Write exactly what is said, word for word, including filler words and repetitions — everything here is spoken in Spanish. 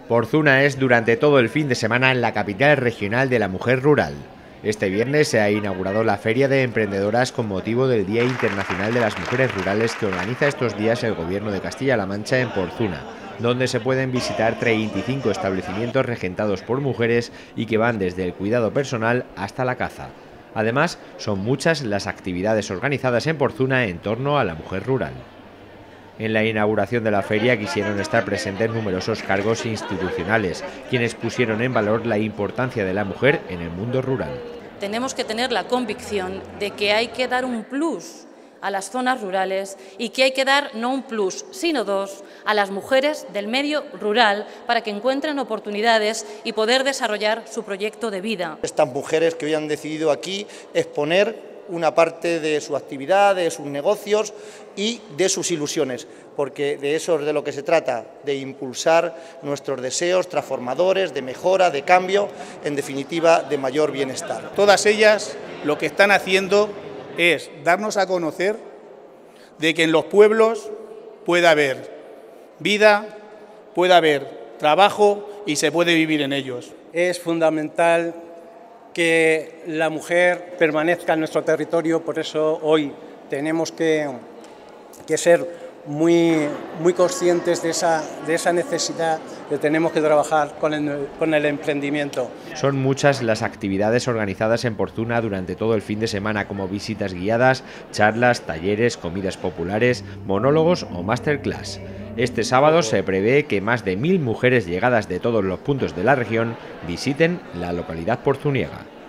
Porzuna es durante todo el fin de semana en la capital regional de la mujer rural. Este viernes se ha inaugurado la Feria de Emprendedoras con motivo del Día Internacional de las Mujeres Rurales que organiza estos días el Gobierno de Castilla-La Mancha en Porzuna, donde se pueden visitar treinta y cinco establecimientos regentados por mujeres y que van desde el cuidado personal hasta la caza. Además, son muchas las actividades organizadas en Porzuna en torno a la mujer rural. En la inauguración de la feria quisieron estar presentes numerosos cargos institucionales, quienes pusieron en valor la importancia de la mujer en el mundo rural. Tenemos que tener la convicción de que hay que dar un plus a las zonas rurales y que hay que dar no un plus, sino dos, a las mujeres del medio rural para que encuentren oportunidades y poder desarrollar su proyecto de vida. Estas mujeres que hoy han decidido aquí exponer una parte de su actividad, de sus negocios y de sus ilusiones, porque de eso es de lo que se trata, de impulsar nuestros deseos transformadores, de mejora, de cambio, en definitiva, de mayor bienestar. Todas ellas lo que están haciendo es darnos a conocer de que en los pueblos puede haber vida, puede haber trabajo y se puede vivir en ellos. Es fundamental que la mujer permanezca en nuestro territorio, por eso hoy tenemos que, que ser muy, muy conscientes de esa, de esa necesidad que tenemos que trabajar con el, con el emprendimiento. Son muchas las actividades organizadas en Porzuna durante todo el fin de semana, como visitas guiadas, charlas, talleres, comidas populares, monólogos o masterclass. Este sábado se prevé que más de mil mujeres llegadas de todos los puntos de la región visiten la localidad porzuniega.